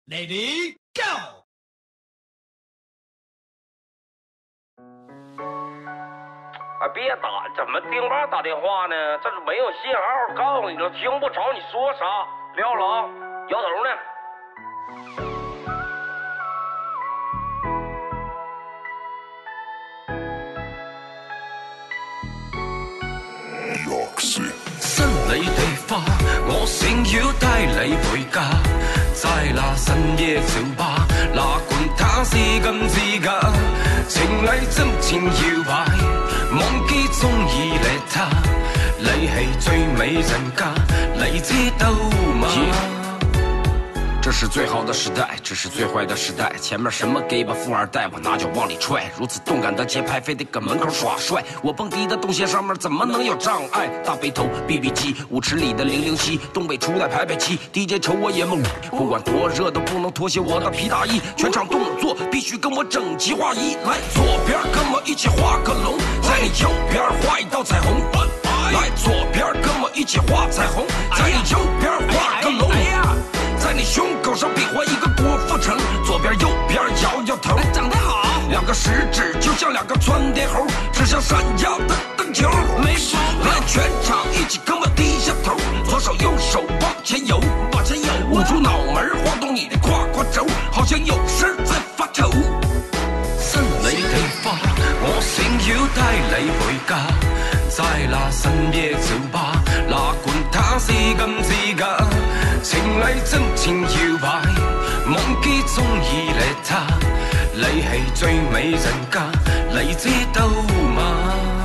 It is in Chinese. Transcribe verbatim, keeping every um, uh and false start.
Lady Go！ 哎，别打，怎么丁爸打电话呢？这是没有信号，告诉你了，听不着你说啥。撂了啊，摇头呢。 新你地花，我想要帶你回家。在那深夜酒吧，哪管他是咁自假，情侶真情搖擺，忘記中意你他，你係最美人家，你知道嗎？ 這是最好的時代，這是最壞的時代。前面什麼 gay 吧富二代，我拿腳往里踹。如此動感的節拍，非得搁門口耍帥。我蹦迪的動線上面怎麼能有障礙？大背頭 B B 機，舞池裡的零零七，東北出來排排氣 ，D J 瞅我也懵。不管多熱都不能脫下我的皮大衣，全場動作必須跟我整齊劃一。來左邊跟我一起畫個龍，在你右邊畫一道彩虹。來左邊跟我一起畫彩虹，在你右邊畫個龍。 在你胸口上比劃一個郭富城，左邊右邊搖搖頭，長得好。兩個食指就像兩個窜天猴，指向閃耀的燈球。沒錯，來全場一起跟我低下頭，左手右手往前游，往前游，捂住腦門，晃動你的胯胯軸，好像有事在發愁。新你地花，我想要帶你回家，在那深夜酒吧，哪管他是咁自假。 情侶真情搖擺，忘記中意你他，你係最美人家，你知道嗎？